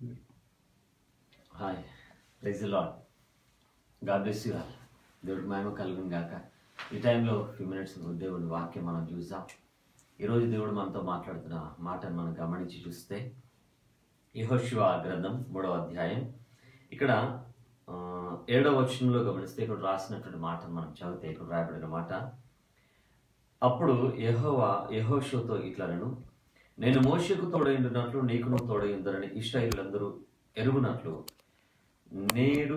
Hi, praise the Lord. God bless you all. దేవుడికి మహిమ కలుగును గాక. ఈ టైంలో ఫ్యూ మినిట్స్ దేవుడి వాక్యం మనం చూసాం. ఈరోజు దేవుడు మనతో మాట్లాడుతున్న మాటను మనం గమనించి చూస్తే యెహోషువ గ్రంథం 3వ అధ్యాయం ఇక్కడ 7వ వచనంలో గమనిస్తే ఇక్కడ రాసినటువంటి మాటను మనం చదివితే ఇక్కడ రాయబడిన మాట, అప్పుడు యెహోషువతో ఇట్లనెను, నేను మోషేకు తోడైండున్నట్లు నీకును తోడైందునని ఇశ్రాయేలులందరూ ఎరుగునట్లు నేడు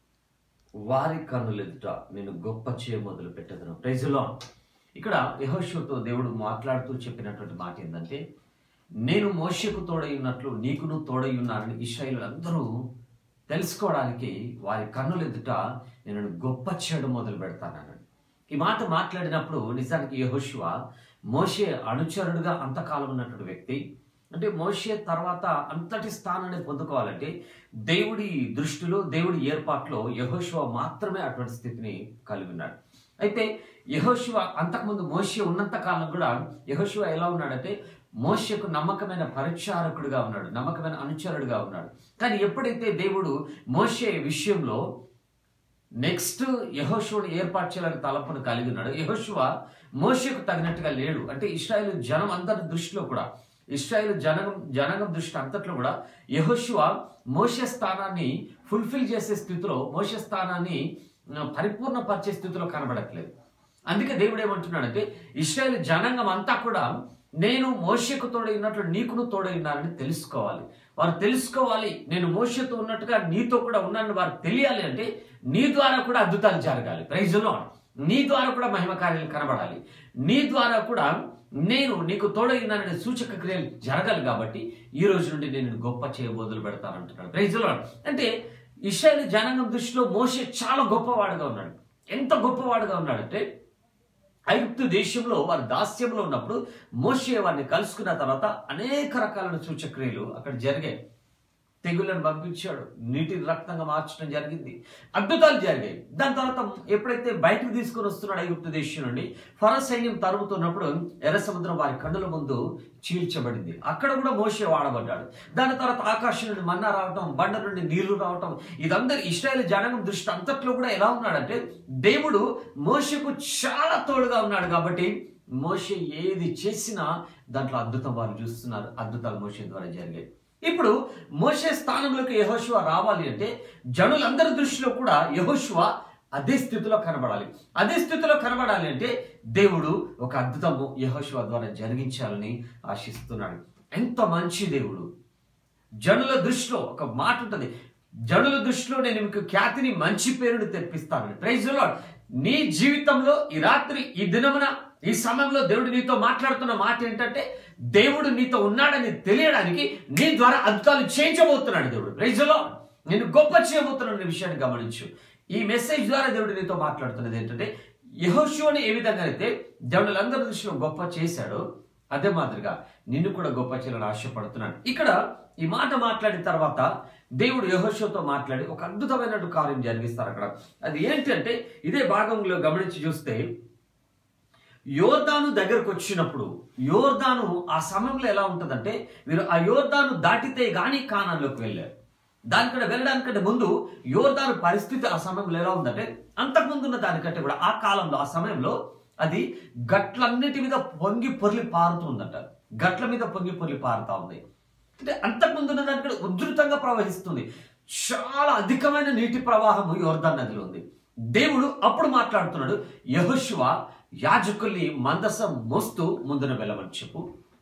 వారి కన్నులెదుట నేను గొప్ప చేయ మొదలు పెట్టెదను. Praise the lord. ఇక్కడ యెహోషువతో దేవుడు మాట్లాడుతూ చెప్పినటువంటి మాట ఏంటంటే, నేను మోషేకు తోడై ఉన్నట్లు నీకును తోడై ఉన్నానని ఇశ్రాయేలులందరూ తెలుసుకోవడానికి వారి కన్నులెదుట నేను గొప్ప చేయడం మొదలు పెడతానని ఈ మాట మాట్లాడినప్పుడు నిజానికి యెహోషువ మోషే అనుచరుడుగా అంతకాలం ఉన్నటువంటి వ్యక్తి. అంటే మోషే తర్వాత అంతటి స్థానాన్ని పొందుకోవాలంటే దేవుడి దృష్టిలో, దేవుడి ఏర్పాట్లో యెహోషువ మాత్రమే అటువంటి స్థితిని కలిగి ఉన్నాడు. అయితే యెహోషువ అంతకుముందు మోషే ఉన్నంత కాలం కూడా యెహోషువ ఎలా ఉన్నాడంటే మోషేకు నమ్మకమైన పరిచారకుడిగా ఉన్నాడు, నమ్మకమైన అనుచరుడుగా ఉన్నాడు. కానీ ఎప్పుడైతే దేవుడు మోషే విషయంలో నెక్స్ట్ యెహోషువను ఏర్పాటు చేయాలని తలపును కలిగి ఉన్నాడు, యెహోషువ మోషేకు తగినట్టుగా లేడు. అంటే ఇశ్రాయేలు జనం అందరి దృష్టిలో కూడా, ఇశ్రాయేలు జనాంగం దృష్టి అంతట్లో కూడా యెహోషువ మోషే స్థానాన్ని ఫుల్ఫిల్ చేసే స్థితిలో, మోషే స్థానాన్ని పరిపూర్ణపరిచే స్థితిలో కనబడట్లేదు. అందుకే దేవుడు ఏమంటున్నాడంటే ఇశ్రాయేలు జనాంగం అంతా కూడా నేను మోషేకు తోడై ఉన్నట్లు నీకును తోడై ఉన్నానని తెలుసుకోవాలి. వారు తెలుసుకోవాలి, నేను మోషేతో ఉన్నట్టుగా నీతో కూడా ఉన్నానని వారు తెలియాలి. అంటే నీ ద్వారా కూడా అద్భుతాలు జరగాలి. Praise the Lord. నీ ద్వారా కూడా మహిమ కార్యాలు కనబడాలి. నీ ద్వారా కూడా నేను నీకు తోడై ఉన్నాననే సూచక క్రియలు జరగాలి. కాబట్టి ఈ రోజు నుండి నేను గొప్ప చేయబోదులు పెడతానంటున్నాడు. Praise the Lord. అంటే ఇశ్రాయేలు జనాంగం దృష్టిలో మోషే చాలా గొప్పవాడుగా ఉన్నాడు. ఎంత గొప్పవాడుగా ఉన్నాడంటే ఐగుప్తు దేశంలో వారి దాస్యంలో ఉన్నప్పుడు మోషే వారిని కలుసుకున్న తర్వాత అనేక రకాలైన సూచక్రియలు అక్కడ జరిగాయి. తెగులను పంపించాడు, నీటిని రక్తంగా మార్చడం జరిగింది, అద్భుతాలు జరిగాయి. దాని తర్వాత ఎప్పుడైతే బయటకు తీసుకొని వస్తున్నాడు ఐగుప్తు దేశం నుండి, ఫరో సైన్యం తరుముతున్నప్పుడు ఎర్ర సముద్రం వారి కన్నుల ముందు చీల్చబడింది. అక్కడ కూడా మోషే వాడబడ్డాడు. దాని తర్వాత ఆకాశం నుండి మన్నా రావటం, బండ నుండి నీళ్లు రావటం, ఇదందరూ ఇశ్రాయేలు జనాంగం దృష్టి అంతట్లో కూడా ఎలా ఉన్నాడంటే దేవుడు మోషేకు చాలా తోడుగా ఉన్నాడు. కాబట్టి మోషే ఏది చేసినా దాంట్లో అద్భుతం వారు చూస్తున్నారు. అద్భుతాలు మోషే ద్వారా జరిగాయి. ఇప్పుడు మోషే స్థానంలోకి యెహోషువ రావాలి అంటే జనులందరి దృష్టిలో కూడా యెహోషువ అదే స్థితిలో కనబడాలి. అదే స్థితిలో కనబడాలి అంటే దేవుడు ఒక అద్భుతము యెహోషువ ద్వారా జరిగించాలని ఆశిస్తున్నాడు. ఎంత మంచి దేవుడు! జనుల దృష్టిలో ఒక మాట ఉంటుంది, జనుల దృష్టిలో నేను మీకు ఖ్యాతిని, మంచి పేరుని తెప్పిస్తానని. Praise the Lord. నీ జీవితంలో ఈ రాత్రి, ఈ దినమున, ఈ సమయంలో దేవుడు నీతో మాట్లాడుతున్న మాట ఏంటంటే దేవుడు నీతో ఉన్నాడని తెలియడానికి నీ ద్వారా అద్భుతాలు చేయించబోతున్నాడు దేవుడు. Praise the Lord. నేను గొప్ప చేయబోతున్నాను విషయాన్ని గమనించు. ఈ మెసేజ్ ద్వారా దేవుడు నీతో మాట్లాడుతున్నది ఏంటంటే యెహోషువని ఏ విధంగా అయితే జనులందరి దృష్టిలో గొప్ప చేశాడో అదే మాదిరిగా నిన్ను కూడా గొప్ప చేయాలని ఆశపడుతున్నాడు. ఇక్కడ ఈ మాట మాట్లాడిన తర్వాత దేవుడు యెహోషువతో మాట్లాడి ఒక అద్భుతమైన కార్యం జరిగిస్తారు అక్కడ. అది ఏంటంటే ఇదే భాగంలో గమనించి చూస్తే యోర్దాను దగ్గరకు వచ్చినప్పుడు, యోర్దాను ఆ సమయంలో ఎలా ఉంటుందంటే వీరు ఆ యోర్దాను దాటితే గానీ కానాన్లోకి వెళ్ళారు. దానికంటే వెళ్ళడానికంటే ముందు యోర్దాను పరిస్థితి ఆ సమయంలో ఎలా ఉందంటే అంతకుముందు ఉన్న దానికంటే కూడా ఆ కాలంలో, ఆ సమయంలో అది గట్లన్నిటి మీద పొంగి పొర్లి పారుతుందంట. గట్ల మీద పొంగి పొర్లి పారుతా ఉంది. అంటే అంతకుముందు ఉన్న దానికంటే ఉధృతంగా ప్రవహిస్తుంది. చాలా అధికమైన నీటి ప్రవాహము యోర్దాన్ నదిలో ఉంది. దేవుడు అప్పుడు మాట్లాడుతున్నాడు, యెహోషువ యాజకుల్ని మందసం మోస్తూ ముందున వెళ్ళమని చెప్పు.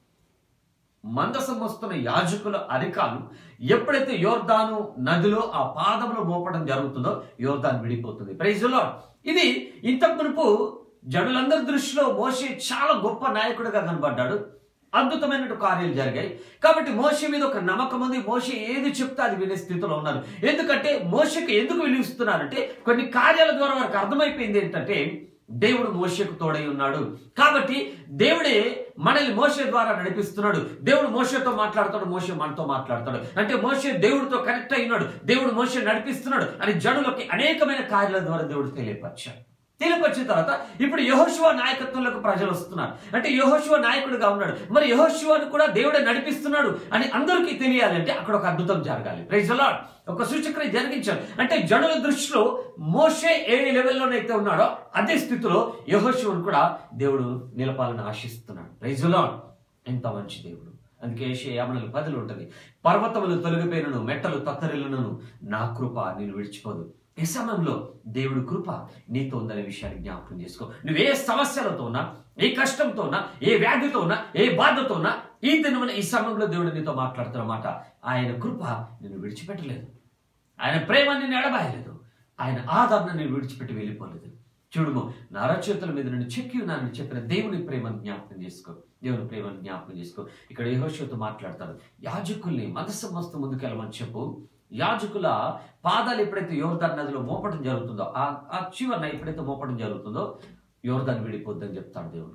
మందసం మోస్తున్న యాజకుల అరికాలు ఎప్పుడైతే యోర్దాను నదిలో ఆ పాదంలో మోపడం జరుగుతుందో యోర్దాను విడిపోతుంది. Praise the Lord. ఇది ఇంతకు మునుపు జనులందరి దృష్టిలో మోషే చాలా గొప్ప నాయకుడిగా కనబడ్డాడు. అద్భుతమైన కార్యాలు జరిగాయి. కాబట్టి మోషే మీద ఒక నమ్మకం ఉంది. మోషే ఏది చెప్తే అది వినే స్థితిలో ఉన్నారు. ఎందుకంటే మోషేకి ఎందుకు విలువిస్తున్నారంటే కొన్ని కార్యాల ద్వారా వారికి అర్థమైపోయింది ఏంటంటే దేవుడు మోషేకు తోడై ఉన్నాడు. కాబట్టి దేవుడే మనల్ని మోషే ద్వారా నడిపిస్తున్నాడు. దేవుడు మోషేతో మాట్లాడతాడు, మోషే మనతో మాట్లాడతాడు. అంటే మోషే దేవుడితో కనెక్ట్ అయి ఉన్నాడు, దేవుడు మోషే నడిపిస్తున్నాడు అని జనులకి అనేకమైన కార్యాల ద్వారా దేవుడు తెలియపరిచాడు. తెలియపరిచిన తర్వాత ఇప్పుడు యెహోషువ నాయకత్వంలోకి ప్రజలు వస్తున్నారు. అంటే యెహోషువ నాయకుడిగా ఉన్నాడు, మరి యెహోషువను కూడా దేవుడే నడిపిస్తున్నాడు అని అందరికీ తెలియాలంటే అక్కడ ఒక అద్భుతం జరగాలి. Praise the Lord. ఒక సూచక్రియ జరిగించాడు. అంటే జనుల దృష్టిలో మోషే ఏ లెవెల్లోనైతే ఉన్నాడో అదే స్థితిలో యెహోషువను కూడా దేవుడు నిలపాలని ఆశిస్తున్నాడు. Praise the Lord. ఎంత మంచి దేవుడు. అందుకే యెషయా 50:10 ఉంటుంది, పర్వతములు తొలగిపోయినను మెట్టలు తత్తరిల్లునను నా కృప నేను విడిచిపోదు. ఈ సమయంలో దేవుడు కృప నీతో ఉందనే విషయాన్ని జ్ఞాపకం చేసుకో. నువ్వు ఏ సమస్యలతో ఉన్నా, ఏ కష్టంతో ఉన్నా, ఏ వ్యాధితో ఉన్నా, ఏ బాధతో ఉన్నా, ఈ దినమున ఈ సమయంలో దేవుడు నీతో మాట్లాడుతున్నమాట. ఆయన కృప నిన్ను విడిచిపెట్టలేదు, ఆయన ప్రేమ నిన్ను ఎడబాయలేదు, ఆయన ఆదరణ నిన్ను విడిచిపెట్టి వెళ్ళిపోలేదు. చూడుము, నా అరచేతుల మీద నిన్ను చెక్కి ఉన్నానని చెప్పిన దేవుని ప్రేమను జ్ఞాపకం చేసుకో. దేవుని ప్రేమను జ్ఞాపకం చేసుకో. ఇక్కడ యెహోషువతో మాట్లాడతాడు, యాజకుల్ని మనస్సు ముందుకెళ్ళమని చెప్పు. యాజకుల పాదాలు ఎప్పుడైతే యోర్దాను నదిలో మోపడం జరుగుతుందో, ఆ చివరన ఎప్పుడైతే మోపడం జరుగుతుందో యోర్దాను విడిపోద్దని చెప్తాడు దేవుడు.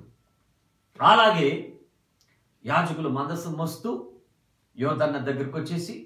అలాగే యాజకులు మందసం మోస్తూ యోర్దాను దగ్గరికి వచ్చేసి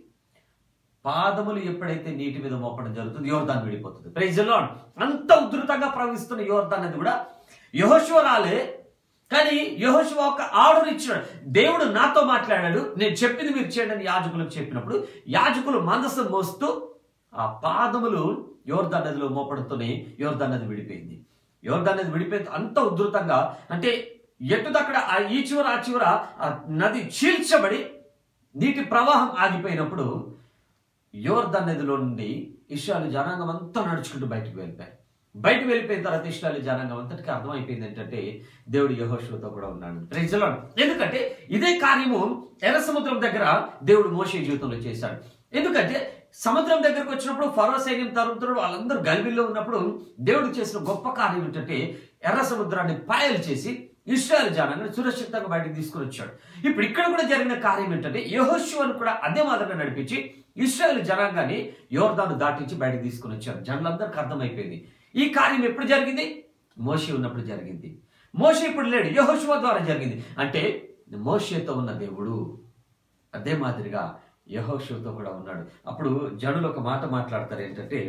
పాదములు ఎప్పుడైతే నీటి మీద మోపడం జరుగుతుంది యోర్దాను విడిపోతుంది. Praise the Lord. అంత ఉధృతంగా ప్రవహిస్తున్న యోర్దాను నది కూడా యెహోషువ రాలే, కానీ యెహోషువ ఒక ఆర్డర్ ఇచ్చాడు. దేవుడు నాతో మాట్లాడాడు, నేను చెప్పింది మీరు చేయండి అని యాజకులకు చెప్పినప్పుడు యాజకులు మందసం మోస్తూ ఆ పాదములు యోర్దాను నదిలో మోపడంతోనే యోర్దాను నది విడిపోయింది. యోర్దాను నది విడిపోయింది అంత ఉధృతంగా, అంటే ఎటుదక్కడ ఈ చివర ఆ చివర ఆ నది చీల్చబడి నీటి ప్రవాహం ఆగిపోయినప్పుడు యోర్దాను నదిలో నుండి ఇశ్రాయేలు జనాంగం అంతా నడుచుకుంటూ బయటకు వెళ్ళిపోయిన తర్వాత ఇశ్రాయేలు జనాంగం అంతటికి అర్థమైపోయింది ఏంటంటే దేవుడు యెహోషువతో కూడా ఉన్నాడు. Praise the Lord. ఎందుకంటే ఇదే కార్యము ఎర్ర సముద్రం దగ్గర దేవుడు మోషే జీవితంలో చేశాడు. ఎందుకంటే సముద్రం దగ్గరకు వచ్చినప్పుడు ఫరో సైన్యం తరుగుతున్నాడు, వాళ్ళందరూ గలిబిల్లో ఉన్నప్పుడు దేవుడు చేసిన గొప్ప కార్యం ఏంటంటే ఎర్ర సముద్రాన్ని పాయలు చేసి ఇశ్రాయేలు జనాంగాన్ని సురక్షితంగా బయటకు తీసుకుని వచ్చాడు. ఇప్పుడు ఇక్కడ కూడా జరిగిన కార్యం ఏంటంటే యెహోషువను కూడా అదే మాదిరిగా నడిపించి ఇశ్రాయేలు జనాంగాన్ని యోర్దాను దాటించి బయటకు తీసుకుని వచ్చారు. జనులందరికీ అర్థమైపోయింది. ఈ కార్యం ఎప్పుడు జరిగింది? మోషే ఉన్నప్పుడు జరిగింది. మోషే ఇప్పుడు లేడు, యెహోషువ ద్వారా జరిగింది. అంటే మోషేతో ఉన్న దేవుడు అదే మాదిరిగా యెహోషువతో కూడా ఉన్నాడు. అప్పుడు జనులు ఒక మాట మాట్లాడతారు ఏంటంటే,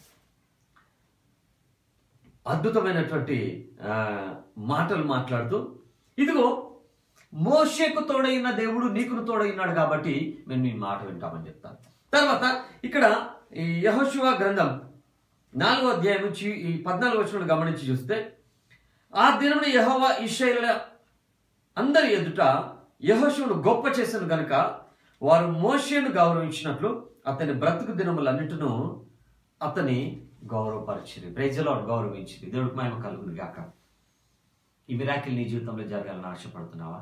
అద్భుతమైనటువంటి మాటలు మాట్లాడుతూ, ఇదిగో మోషేకు తోడైన దేవుడు నీకును తోడైనాడు కాబట్టి మేము నీ మాట వింటామని చెప్తాను. తర్వాత ఇక్కడ ఈ యెహోషువ గ్రంథం 4వ అధ్యాయం నుంచి ఈ 14వ వచనం గమనించి చూస్తే, ఆ దినమున యెహోవా ఇశ్రాయేలుల అందరి ఎదుట యెహోషువను గొప్ప చేసిన గనుక వారు మోషేను గౌరవించినట్లు అతని బ్రతుకు దినములన్నిటిను అతని గౌరవపరిచింది. Praise the Lord. గౌరవించింది. దేవుడికి మహిమ కలుగును గాక. ఈ మిరాకిల్ నీ జీవితంలో జరగాలని ఆశపడుతున్నావా?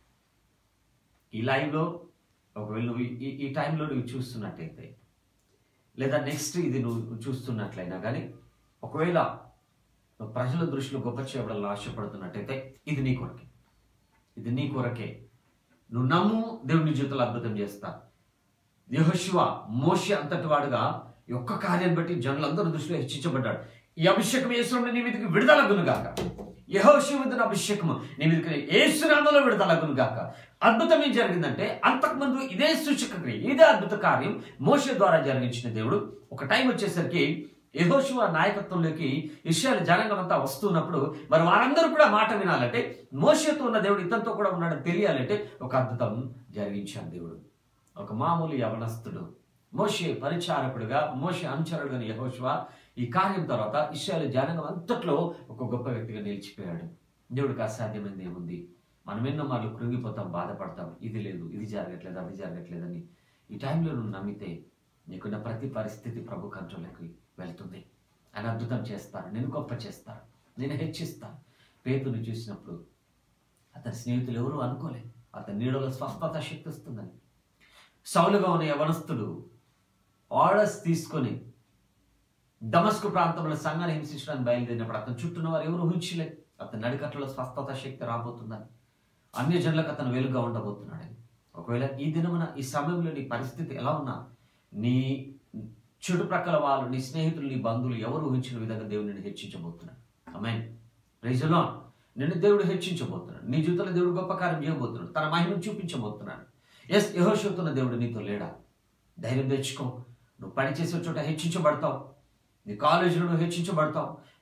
ఈ లైవ్లో ఒకవేళ నువ్వు ఈ టైంలో నువ్వు చూస్తున్నట్టయితే, లేదా నెక్స్ట్ ఇది నువ్వు చూస్తున్నట్లయినా కానీ, ఒకవేళ నువ్వు ప్రజల దృష్టిలో గొప్ప చేయబడాలని ఆశపడుతున్నట్టయితే ఇది నీ కొరకే, ఇది నీ కొరకే. నువ్వు నమ్ము, దేవుని జీవితంలో అద్భుతం చేస్తా. యెహోషువ మోషే అంతటి వాడుగా ఈ ఒక్క కార్యాన్ని బట్టి జనులందరూ దృష్టిలో హెచ్చించబడ్డాడు. ఈ అభిషేకం యేసునామములో నీ మీదకి విడుదలగును గాక. యెహోషువ మీద అభిషేకము నీ మీదకి యేసునామములో విడుదలగును గాక. అద్భుతం ఏం జరిగిందంటే, అంతకుముందు ఇదే సూచక క్రియ, ఇదే అద్భుత కార్యం మోషే ద్వారా జరిగించిన దేవుడు ఒక టైం వచ్చేసరికి యెహోషువ నాయకత్వంలోకి ఇశ్రాయేలు జనాంగం అంతా వస్తున్నప్పుడు మరి వారందరూ కూడా మాట వినాలంటే, మోషేతో ఉన్న దేవుడు ఇతనితో కూడా ఉన్నాడని తెలియాలంటే ఒక అద్భుతం జరిగించాడు దేవుడు. ఒక మామూలు యవనస్తుడు, మోషే పరిచారకుడుగా, మోషే అనుచరుడుగా యెహోషువ ఈ కార్యం తర్వాత ఇశ్రాయేలు జనాంగం అంతట్లో ఒక గొప్ప వ్యక్తిగా నిలిచిపోయాడు. దేవుడికి అసాధ్యమైనది ఏముంది? మనం ఎన్నో మార్లు కృంగిపోతాం, బాధపడతాం, ఇది లేదు, ఇది జరగట్లేదు, అది జరగట్లేదని. ఈ టైంలో నువ్వు నమ్మితే నీకున్న ప్రతి పరిస్థితి ప్రభు కంట్రోల్లోకి వెళ్తుంది. ఆయన అద్భుతం చేస్తారు, నేను గొప్ప చేస్తారు, నేను హెచ్చిస్తాను. పేతురుని చూసినప్పుడు అతని స్నేహితులు ఎవరు అనుకోలేదు అతని నీడలో స్వస్థత శక్తి వస్తుందని. సౌలుగా ఉన్న యవనస్తుడు ఆర్డర్స్ తీసుకొని దమస్కు ప్రాంతంలో సంఘాన్ని హింసించడానికి బయలుదేరినప్పుడు అతను చుట్టూన్న వారు ఎవరు ఊహించలేదు అతని నడికట్లలో స్వస్థత శక్తి రాబోతుందని, అన్య జనులకు అతను వెలుగుగా ఉండబోతున్నాడని. ఒకవేళ ఈ దినమున ఈ సమయంలో నీ పరిస్థితి ఎలా ఉన్నా, నీ చుట్టుప్రక్కల వాళ్ళు, నీ స్నేహితులు, నీ బంధువులు ఎవరు ఊహించిన విధంగా దేవుడు నిన్ను హెచ్చించబోతున్నాడు. ఆమేన్. Praise the Lord. నిన్ను దేవుడు హెచ్చించబోతున్నాడు. నీ జీవితంలో దేవుడు గొప్ప కార్యం చేయబోతున్నాడు. తన మహిమను చూపించబోతున్నాడు. ఎస్, యెహోషువతో దేవుడు నీతో లేడా? ధైర్యం తెచ్చుకో. నువ్వు పనిచేసే చోట హెచ్చించబడతావు, నీ కాలేజీలో నువ్వు హెచ్చించబడతావు,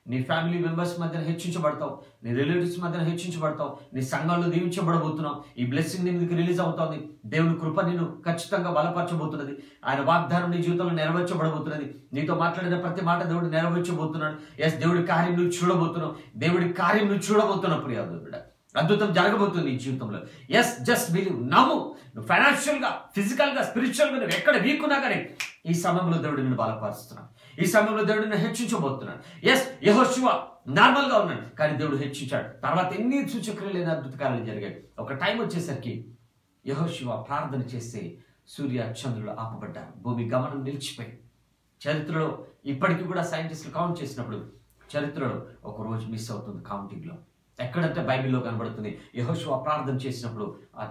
నీ ఫ్యామిలీ మెంబర్స్ మధ్యన హెచ్చించబడతావు, నీ రిలేటివ్స్ మధ్యన హెచ్చించబడతావు, నీ సంఘాల్లో దీవించబడబోతున్నావు. ఈ బ్లెస్సింగ్ నీ మీదకి రిలీజ్ అవుతుంది. దేవుని కృప నిన్ను ఖచ్చితంగా బలపరచబోతున్నది. ఆయన వాగ్దానం నీ జీవితంలో నెరవేర్చబడబోతున్నది. నీతో మాట్లాడిన ప్రతి మాట దేవుడు నెరవేర్చబోతున్నాడు. ఎస్, దేవుడి కార్యం నువ్వు చూడబోతున్నావు. దేవుడి కార్యం నువ్వు చూడబోతున్నావు. ప్రియ బిడ్డ, అద్భుతం జరగబోతుంది ఈ జీవితంలో. ఎస్, జస్ట్ బిలీవ్, నమ్ము. నువ్వు ఫైనాన్షియల్ గా, ఫిజికల్ గా, స్పిరిచువల్ గా నువ్వు ఎక్కడ వీకున్నా కానీ ఈ సమయంలో దేవుడు నిన్ను బలపరుస్తున్నాడు. ఈ సమయంలో దేవుడు నిన్ను హెచ్చించబోతున్నాడు. ఎస్, యెహోషువ నార్మల్ గా ఉన్నాడు, కానీ దేవుడు హెచ్చించాడు. తర్వాత ఎన్ని సూచక్రియలు లేని అద్భుత కార్యాలు జరిగాయి. ఒక టైం వచ్చేసరికి యెహోషువ ప్రార్థన చేస్తే సూర్య చంద్రులు ఆపబడ్డారు. భూమి గమనం నిలిచిపోయి చరిత్రలో ఇప్పటికీ కూడా సైంటిస్టులు కౌంట్ చేసినప్పుడు చరిత్రలో ఒక రోజు మిస్ అవుతుంది కౌంటింగ్ లో. ఎక్కడంటే బైబిల్లో కనబడుతుంది. యెహోషువ ప్రార్థన చేసినప్పుడు ఆ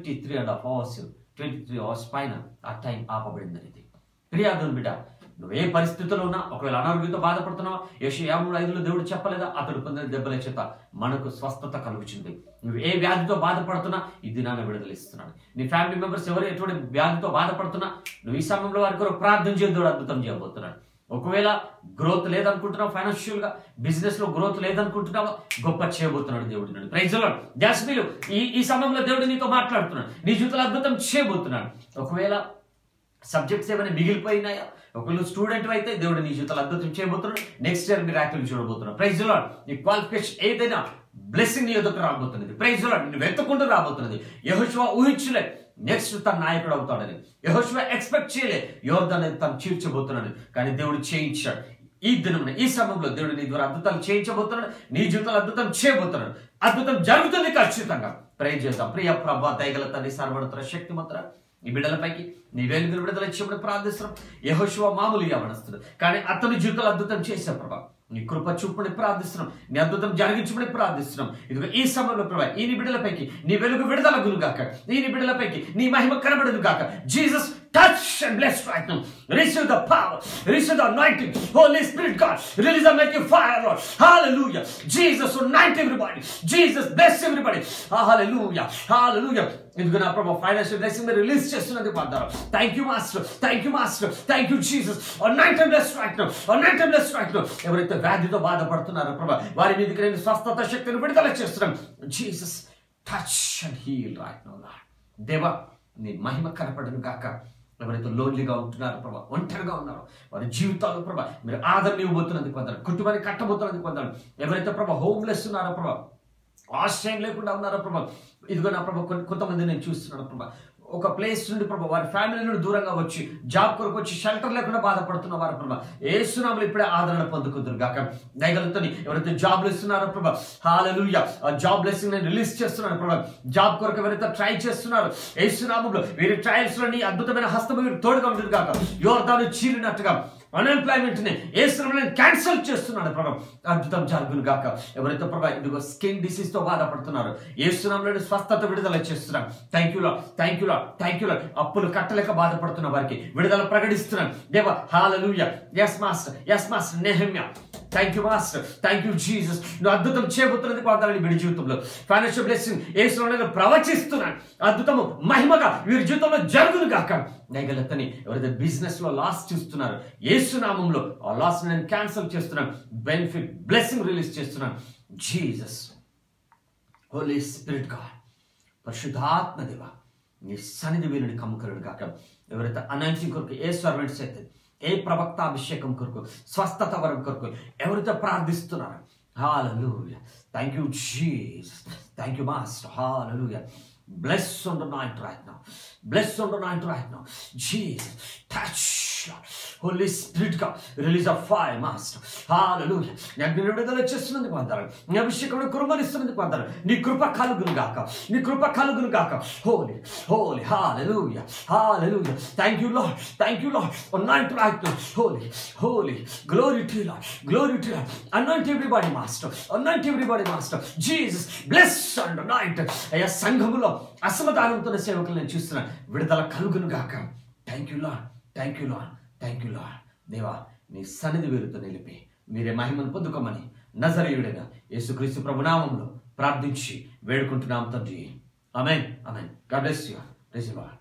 23 అవర్స్ పైన ఆ టైం ఆపబడింది అనేది. ప్రియాదుని బిడ్డ, నువ్వు ఏ పరిస్థితుల్లో ఉన్నా, ఒకవేళ అనారోగ్యంతో బాధపడుతున్నావా, యెషయా 53:5 దేవుడు చెప్పలేదా, అతడు పొందిన దెబ్బల చేత మనకు స్వస్థత కలుగుతుంది. నువ్వు ఏ వ్యాధితో బాధపడుతున్నా ఈ దినాన్ని విడుదలిస్తున్నాడు. నీ ఫ్యామిలీ మెంబర్స్ ఎవరు ఎటువంటి వ్యాధితో బాధపడుతున్నా నువ్వు ఈ సమయంలో వారి కొరకు ప్రార్థన చేసి దేవుడు అద్భుతం చేయబోతున్నాడు. ఒకవేళ గ్రోత్ లేదనుకుంటున్నావు, ఫైనాన్షియల్ గా బిజినెస్ లో గ్రోత్ లేదనుకుంటున్నావా, గొప్ప చేయబోతున్నాడు దేవుడు. Praise the lord. జాస్మిలు ఈ సమయంలో దేవుడు నీతో మాట్లాడుతున్నాడు. నీ జీవితంలో అద్భుతం చేయబోతున్నాడు. ఒకవేళ సబ్జెక్ట్స్ ఏమైనా మిగిలిపోయినాయా, ఒకవేళ స్టూడెంట్ అయితే దేవుడు నీ జీవితంలో అద్భుతం చేయబోతున్నాడు. నెక్స్ట్ ఇయర్ మిరాకిల్ చూడబోతున్నాడు. Praise the Lord. నీ క్వాలిఫికేషన్ ఏదైనా బ్లెస్సింగ్ నీ ఎదుట రాబోతున్నది. Praise the lord. నువ్వు వెతుకుంటూ రాబోతున్నది. యెహోషువ ఊహించలే నెక్స్ట్ తన నాయకుడు అవుతాడని. యెహోషువ ఎక్స్పెక్ట్ చేయలే యోర్దాను తను చీల్చబోతున్నాడు, కానీ దేవుడు చేయించాడు. ఈ దినమున ఈ సమయంలో దేవుడు నీ ద్వారా అద్భుతాలు చేయించబోతున్నాడు. నీ జీవితంలో అద్భుతం చేయబోతున్నాడు. అద్భుతం జరుగుతుంది ఖచ్చితంగా. ప్రేర్ చేద్దాం. ప్రియ ప్రభా, దయగల తండ్రి, సర్వోన్నత శక్తిమంతుడా, ఈ బిడ్డలపైకి నీ వెలుగులు విడుదల ఇచ్చినప్పుడు ప్రార్థిస్తున్నాం. యెహోషువ మామూలు యవనస్తుడు, కానీ అతని జీవితంలో అద్భుతం చేసే ప్రభా నీ కృప చూపుని ప్రార్థిస్తున్నాం. నీ అద్భుతం జరిగించుకుని ప్రార్థిస్తున్నాం. ఇదిగో ఈ సమయంలో ప్రభా ఈ నీ బిడ్డలపైకి నీ వెలుగు విడుదలగును గాక. ఈ నీ బిడ్డలపైకి నీ మహిమ కనబడును గాక. Jesus, touch and bless right now. Receive the power, receive the anointing. Holy Spirit, God, release the mighty fire, Lord. Hallelujah. Jesus, anoint everybody. Jesus, bless everybody. Hallelujah. Hallelujah. ఇదిగో నా ప్రభా ఫైనాన్షియల్ బ్లెస్సింగ్ రిలీజ్ చేస్తున్నది పొందారు. Thank you master, thank you master, thank you Jesus. anoint and bless right now, anoint and bless right now. ఎవరైతే వ్యాధితో బాధపడుతున్నారో ప్రభా వారి మీదకి నేను స్వస్థత శక్తిని విడుదల చేస్తున్నాను. Jesus, touch and heal right now Lord. దేవా నీ మహిమ కనపడను గాక. ఎవరైతే లోన్లీగా ఉంటున్నారో ప్రభా, ఒంటరిగా ఉన్నారో వారి జీవితాల్లో ప్రభా మీరు ఆదరణ ఇవ్వబోతున్నది పొందారు. కుటుంబాన్ని కట్టబోతున్నది పొందారు. ఎవరైతే ప్రభా హోమ్లెస్ ఉన్నారో ప్రభా, ఆశ్రయం లేకుండా ఉన్నారో ప్రభా, ఇదిగో నా ప్రభా కొంతమంది నేను చూస్తున్నాను ప్రభా, ఒక ప్లేస్ నుండి ప్రభా వారి ఫ్యామిలీ నుండి దూరంగా వచ్చి జాబ్ కొరకు వచ్చి షెల్టర్ లేకుండా బాధపడుతున్న వారు ప్రభా యేసునామములో ఇప్పుడే ఆదరణ పొందుకుంటారు గాక. దయగలుగుతాని ఎవరైతే జాబ్లు ఇస్తున్నారో ప్రభా, హల్లెలూయా, ఆ జాబ్ బ్లెస్సింగ్ నేను రిలీజ్ చేస్తున్నాను ప్రభా. జాబ్ కొరకు ఎవరైతే ట్రై చేస్తున్నారో యేసునామములో వీరి ట్రయల్స్ లో నీ అద్భుతమైన హస్తం వీరు తోడుగా ఉంటుంది గాక. యోర్దాను చీలినట్టుగా అన్ఎంప్లాయ్మెంట్ ని యేసునామములో క్యాన్సిల్ చేస్తున్నాను ప్రభా. అద్భుతం జరుగును గాక. ఎవరైతే ప్రభా ఇదిగో స్కిన్ డిసీజ్ తో బాధపడుతున్నారు యేసునామములో స్వస్థత విడుదల చేస్తున్నాను. Thank you Lord, thank you Lord, thank you Lord. అప్పులు కట్టలేక బాధపడుతున్న వారికి విడుదల ప్రకటిస్తున్నాను దేవా. హల్లెలూయా. yes master, yes master. నెహెమ్యా, thank you master, thank you Jesus. నువ్వు అద్భుతం చేయబోతున్నది పొందాలని వీడి జీవితంలో ఫైనాన్షియల్ బ్లెస్సింగ్ యేసునామములో ప్రవచిస్తున్నాను. అద్భుతము మహిమగా వీరి జీవితంలో జరుగును గాక. దయగలతని ఎవరైతే బిజినెస్ లో లాస్ చూస్తున్నారు యేసునామములో ఆ లాస్ నేను క్యాన్సిల్ చేస్తున్నాను. బెనిఫిట్ బ్లెస్సింగ్ రిలీజ్ చేస్తున్నాను. జీసస్, హోలీ స్పిరిట్ గాడ్, పరిశుద్ధాత్మ దేవ నీ సన్నిధి వీరిని కమ్ముకరుడు గాక. ఎవరైతే అనాయింటింగ్ కొరకు ఏ సర్వెంట్స్ అయితే ఏ ప్రవక్త అభిషేకం కొరకు స్వస్థత వరం కొరకు ఎవరైతే ప్రార్థిస్తున్నారు, హల్లెలూయా, thank you Jesus, thank you master. హల్లెలూయా. Bless on the night right now. Bless on the night right now. Jesus, touch. Holy Spirit, God, release a fire, Master. Hallelujah. నీ అగ్ని విడుదల చేస్తున్నందుకు వందనాలు. నీ అభిషేకం కురుమనిస్తున్నందుకు వందనాలు. నీ కృప కలుగును గాక. నీ కృప కలుగును గాక. Holy, holy, hallelujah, hallelujah. Thank you, Lord. Thank you, Lord. Anoint right now. Holy, holy, glory to you, Lord. Glory to you, Lord. Anoint everybody, Master. Anoint everybody, Master. Jesus, bless and anoint. అయ్యా సంఘములో అసమాధానంతో సేవకులు నేను చూస్తున్నా. విడుదల కలుగును గాక. Thank you Lord, thank you Lord, thank you Lord. దేవా నీ సన్నిధి వీరితో నిలిపి మీరే మహిమను పొందుకోమని నజరేయుడైన యేసుక్రీస్తు ప్రభు నామములో ప్రార్థించి వేడుకుంటున్నాం తండ్రి. ఆమేన్, ఆమేన్. God bless you. Praise the lord.